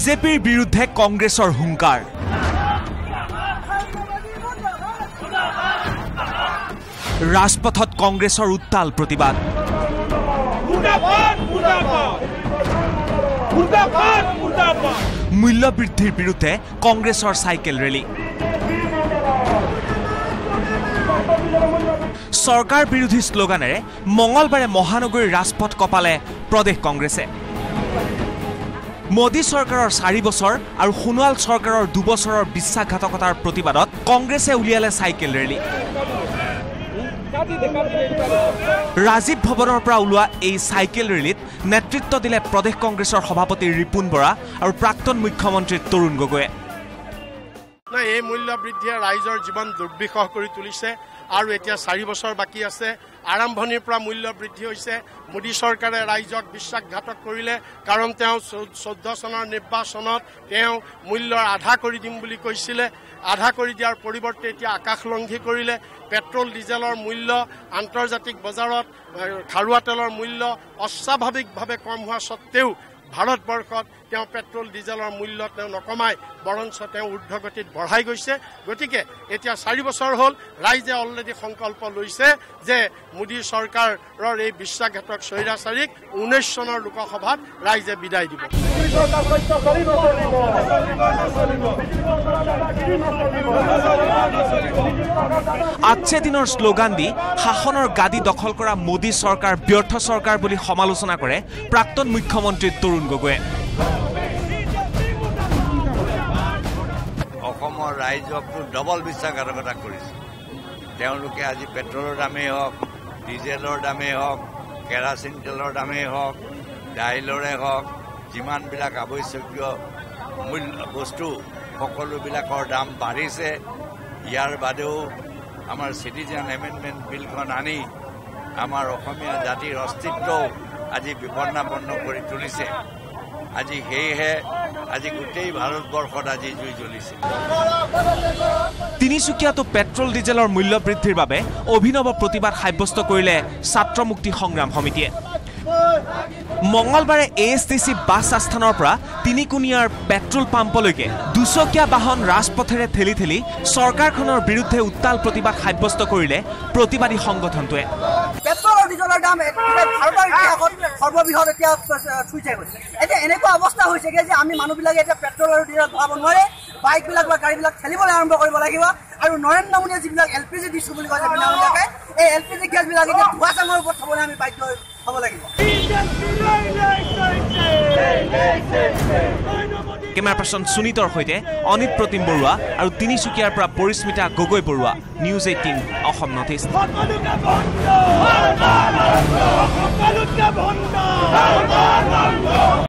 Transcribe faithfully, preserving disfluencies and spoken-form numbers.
বিজেপিৰ বিৰুদ্ধে কংগ্ৰেছৰ হুংকাৰ ৰাজপথত কংগ্ৰেছৰ উত্তাল প্ৰতিবাদ মূল্য বৃদ্ধিৰ বিৰুদ্ধে কংগ্ৰেছৰ চাইকেল ৰেলী চৰকাৰ বিৰোধী শ্লোগানেৰে মঙলবাৰে মহানগৰীৰ ৰাজপথ কপালে প্ৰদেশ কংগ্ৰেছে মোদী চৰকাৰৰ চাৰি বছৰ আৰু সোণোৱাল চৰকাৰৰ দুবছৰৰ বিশ্বাসঘাতকতাৰ প্ৰতিবাদত কংগ্ৰেছে উলিয়ালে চাইকেল ৰেলী ৰাজীৱ ভৱনৰ পৰা ওলোৱা এই চাইকেল ৰেলীত নেতৃত্ব দিলে প্ৰদেশ কংগ্ৰেছৰ সভাপতি ৰিপুন বৰা আৰু প্ৰাক্তন মুখ্যমন্ত্ৰী তৰুণ গগৈয়ে এই মূল্য বৃদ্ধিয়ে ৰাইজৰ জীৱন দুৰ্বিষহ কৰি তুলিছে আৰু এতিয়া চাৰি বছৰ বাকী আছে আৰম্ভণিৰ পৰা মূল্য বৃদ্ধি হৈছে মোদী চৰকাৰে ৰাইজক বিশ্বাসঘাতক কৰিলে কাৰণ তেওঁ চৈধ্য চনৰ নিৰ্বাচনত তেওঁ মূল্যৰ আধা কৰি দিম বুলি কৈছিলে আধা কৰি দিয়াৰ পৰিৱৰ্তে এতিয়া আকাশলংঘী কৰিলে পেট্ৰল ডিজেলৰ মূল্য আন্তৰ্জাতিক বজাৰত খাৰুৱা তেলৰ মূল্য অস্বাভাৱিকভাৱে কম হোৱা সত্ত্বেও ভাৰতবৰ্ষত তেওঁ পেট্ৰল ডিজেলৰ মূল্য তেওঁ নকমাই বৰঞ্চ তেওঁ ঊৰ্ধ্বগতিত বঢ়াই গৈছে গতিকে এতিয়া চাৰি বছৰ হ'ল ৰাইজে অলৰেডি সংকল্প লৈছে যে মোদী চৰকাৰৰ এই বিশ্বাসঘাতক স্বৈৰাচাৰীক ঊনৈশ চনৰ লোকসভাত ৰাইজে বিদায় দিব আজছে দিনৰ শ্লোগান দি শাসনৰ গাদী দখল কৰা মোদী চৰকাৰ ব্যৰ্থ চৰকাৰ বুলি সমালোচনা কৰে প্ৰাক্তন মুখ্যমন্ত্ৰী তৰুণ গগৈয়ে অসমৰ ৰাইজকটো ডবল বিশ্বাসঘাতকতা কৰিছে তেওঁলোকে আজি পেট্ৰলৰ দামেই হওক ডিজেলৰ দামেই হওক কেৰাচিন তেলৰ দামেই হওক দাইলৰে হওক যিমানবিলাক আৱশ্যকীয় মূল্য বস্তু সকলোবিলাকৰ দাম বাঢ়িছে ইয়াৰ বাদেও আমাৰ চিটিজেন এমেণ্ডমেণ্ট বিলখন আনি আমাৰ অসমীয়া জাতিৰ অস্তিত্বও আজি বিপন্নাপন্ন কৰি তুলিছে আজি সেয়েহে আজি গোটেই ভাৰতবৰ্ষত আজি জুই জ্বলিছে তিনিচুকীয়াতো পেট্ৰল ডিজেলৰ মূল্য বৃদ্ধিৰ বাবে অভিনৱ প্ৰতিবাদ সাব্যস্ত কৰিলে ছাত্ৰ মুক্তি সংগ্ৰাম সমিতিয়ে মঙলবাৰে A S T C bus আস্থানৰ পৰা তিনিকুণীয়াৰ পেট্ৰল পাম্পলৈকে দুচকীয়া বাহন ৰাজপথেৰে ঠেলি ঠেলি চৰকাৰখনৰ বিৰুদ্ধে উত্তাল প্ৰতিবাদ সাব্যস্ত কৰিলে প্ৰতিবাদী সংগঠনটোৱে পেট্ৰল আৰু ডিজেলৰ দাম ভাৰতৰ ইতিহাসত সৰ্ববৃহৎ এতিয়া চুইছে গৈছে এতিয়া এনেকুৱা অৱস্থা হৈছেগে যে আমি মানুহবিলাকে এতিয়া পেট্ৰল আৰু ডিজেল ভৰাব নোৱাৰে বাইকবিলাক বা গাড়ীবিলাক ঠেলিবলৈ আৰম্ভ কৰিব লাগিব আৰু নৰেন্দ্ৰ মোদীয়ে যিবিলাক এল পি জি দিছোঁ বুলি কৈছে বিনামূলীয়াকৈ এই এল পি জি গেছবিলাক এতিয়া ধোঁৱা চাঙৰ ওপৰত থ'বলৈ আমি বাধ্য হ'ব লাগিব কেমেৰা পাৰ্চন সুনীতৰ সৈতে অনিত প্ৰতিম বৰুৱা আৰু তিনিচুকীয়াৰ পৰা Parismita Gogoi Barua news eighteen Assam north east